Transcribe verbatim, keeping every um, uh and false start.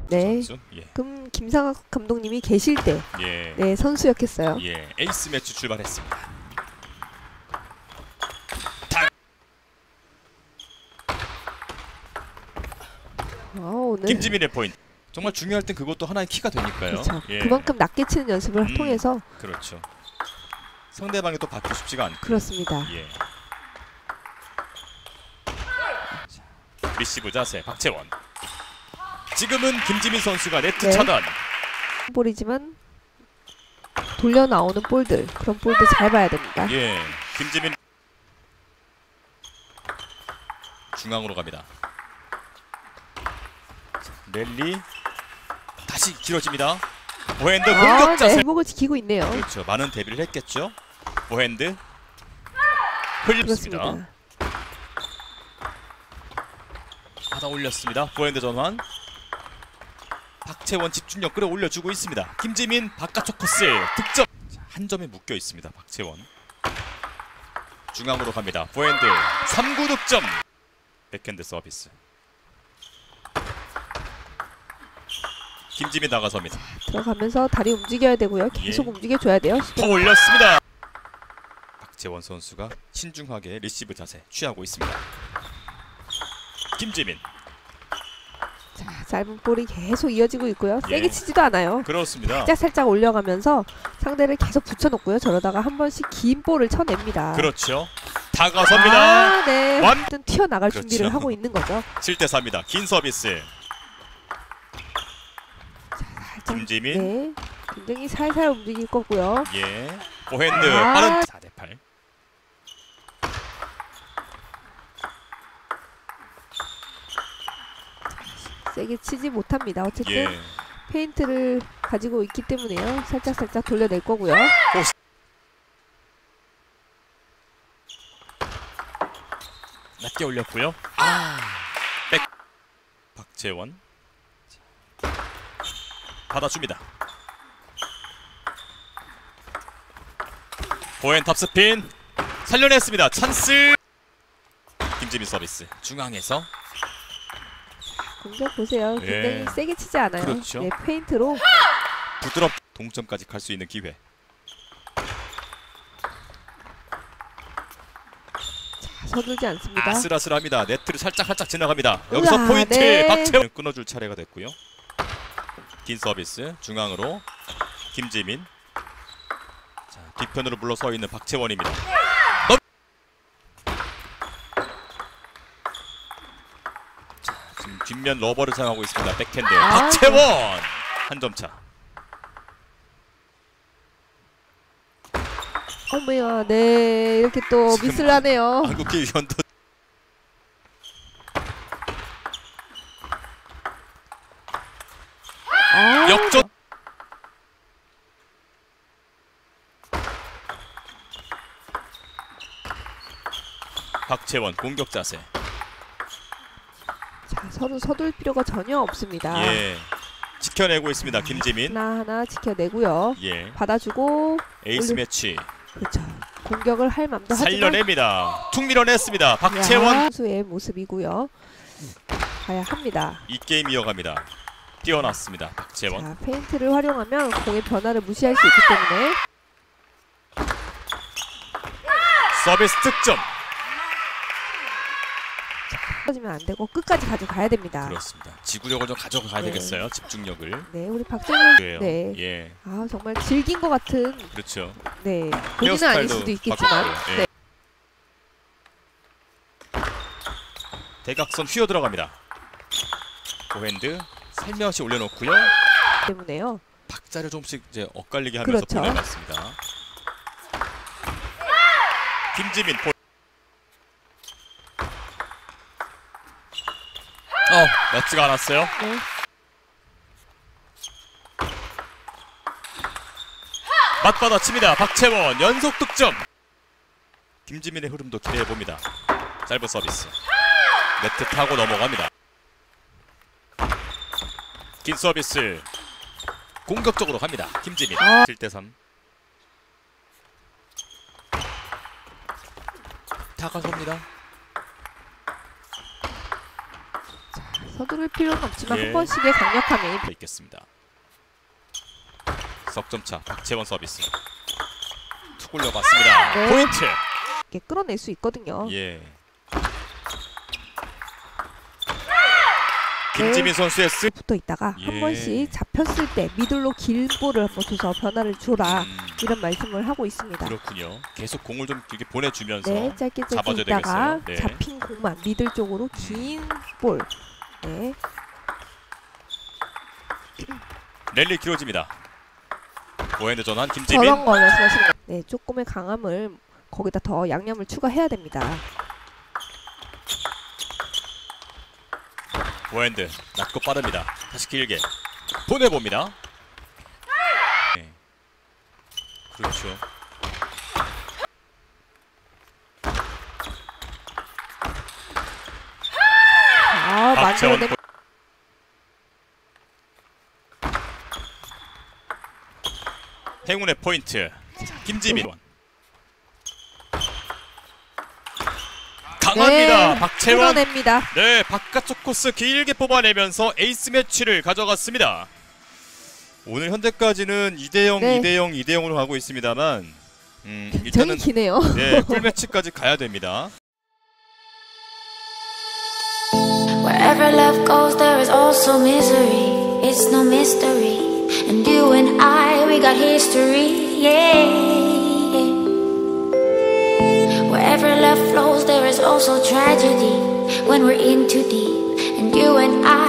네. 선수. 예. 그럼 김상학 감독님이 계실 때 예. 네, 선수였겠어요. 예. 에이스 매치 출발했습니다. 아, 오늘 김지민의 포인트. 정말 중요할 땐 그것도 하나의 키가 되니까요. 그렇죠. 예. 그만큼 낮게 치는 연습을 음, 통해서 그렇죠. 상대방이 또 받기 쉽지가 않고. 그렇습니다. 예. 자, 리시브 자세 박채원. 지금은 김지민 선수가 네트 네. 차단. 볼이지만 돌려 나오는 볼들, 그런 볼들 잘 봐야 됩니다. 예. 김지민 중앙으로 갑니다. 자, 랠리 다시 길어집니다. 보핸드 아, 공격 자세. 네, 회복을 지키고 있네요. 그렇죠. 많은 대비를 했겠죠. 보핸드 흘렸습니다. 그렇습니다. 받아 올렸습니다. 보핸드 전환. 박채원 집중력 끌어올려주고 있습니다. 김지민 바깥쪽 코스 득점. 자, 한 점에 묶여 있습니다. 박채원 중앙으로 갑니다. 보핸드 삼 구 득점. 백핸드 서비스. 김지민 나가서입니다. 들어가면서 다리 움직여야 되고요. 계속 예. 움직여줘야 돼요. 더 올렸습니다. 박채원 선수가 신중하게 리시브 자세 취하고 있습니다. 김지민. 자, 짧은 볼이 계속 이어지고 있고요. 예. 세게 치지도 않아요. 그렇습니다. 살짝 살짝 올려가면서 상대를 계속 붙여놓고요. 저러다가 한 번씩 긴 볼을 쳐냅니다. 그렇죠. 다가섭니다. 아, 네. 완- 완전 튀어나갈 그렇죠. 준비를 하고 있는 거죠. 칠 대 사입니다. 긴 서비스. 살짝, 김지민. 네. 굉장히 살살 움직일 거고요. 예. 보핸드 아. 빠른 사 대 팔. 세게 치지 못합니다. 어쨌든 예. 페인트를 가지고 있기 때문에요. 살짝 살짝 돌려낼 거고요. 낮게 올렸고요. 아. 백. 박채원. 받아줍니다. 보행 탑스핀 살려냈습니다. 찬스. 김지민 서비스 중앙에서. 공격 보세요. 굉장히 예. 세게 치지 않아요. 그렇죠. 네, 페인트로 부드럽 동점까지 갈 수 있는 기회. 자, 서두르지 않습니다. 아슬아슬합니다. 네트를 살짝 살짝 지나갑니다. 여기서 우와, 포인트. 네. 박채원 끊어줄 차례가 됐고요. 긴 서비스 중앙으로 김지민. 자, 뒤편으로 물러서 있는 박채원입니다. 넘... 자, 지금 뒷면 러버를 사용하고 있습니다. 백핸드 아, 박채원 한 점 차. 어머야, 네, 이렇게 또 지금 미스를 하네요. 한국계 위원도 아, 역전. 박채원 공격 자세. 자, 서로 서둘 필요가 전혀 없습니다. 예, 지켜내고 있습니다. 김지민. 하나하나 지켜내고요. 예, 받아주고 에이스 올려- 매치 그렇죠. 공격을 할 맘도 하지만 살려냅니다. 툭 밀어냈습니다. 박채원. 선수의 모습이고요. 가야 합니다. 이 게임 이어갑니다. 뛰어났습니다. 박채원. 자, 페인트를 활용하면 공의 변화를 무시할 수 있기 때문에 서비스 득점. 떨어지면 안 되고 끝까지 가져가야 됩니다. 그렇습니다. 지구력을 좀 가져가야 네. 되겠어요. 집중력을. 네, 우리 박정현 그래요. 네, 예, 아 정말 질긴 것 같은 그렇죠. 네 본인은 아닐 수도 있겠지만 바꿨고요. 예. 네. 대각선 휘어 들어갑니다. 고핸드 살며시 올려놓고요. 때문에요. 박자를 조금씩 이제 엇갈리게 하면서 그렇죠. 보내봤습니다. 김지민 볼. 어, 맞지가 않았어요. 네. 맞받아칩니다. 박채원 연속 득점. 김지민의 흐름도 기대해 봅니다. 짧은 서비스. 네트 타고 넘어갑니다. 긴 서비스. 공격적으로 갑니다. 김지민. 아. 칠 대 삼. 다가섭니다. 서두를 필요는 없지만 예. 한 번씩의 강력함이 있겠습니다. 석점차 박채원 서비스 툭 올려봤습니다. 네. 포인트. 이렇게 끌어낼 수 있거든요. 예. 김지민 선수의 스. 붙어 있다가 예. 한 번씩 잡혔을 때 미들로 긴 볼을 한번 줘서 변화를 줘라 음, 이런 말씀을 하고 있습니다. 그렇군요. 계속 공을 좀 길게 보내주면서 네, 짧게 짧게 잡아줘야 있다가 되겠어요. 네. 잡힌 공만 미들 쪽으로 긴 볼. 네, 랠리 길어집니다. 보헤드 전환 김지민. 저런 거 말씀하시는 거. 네, 조금의 강함을 거기다 더 양념을 추가해야 됩니다. 보헤드 낮고 빠릅니다. 다시 길게 보내봅니다. 네. 그렇죠. 아, 박채원 만들어내. 행운의 포인트 김지민. 강합니다. 네, 박채원. 끌어냅니다. 네, 바깥쪽 코스 길게 뽑아내면서 에이스 매치를 가져갔습니다. 오늘 현재까지는 이 대 영, 네. 이 대 영, 이 대 영으로 가고 있습니다만 음, 굉장히 일단은 기네요. 네, 꿀매치까지 가야 됩니다. Wherever love goes, there is also misery. It's no mystery. And you and I, we got history. Yeah. Wherever love flows, there is also tragedy. When we're in too deep. And you and I,